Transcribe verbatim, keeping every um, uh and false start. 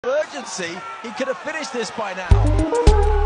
Urgency, he could have finished this by now.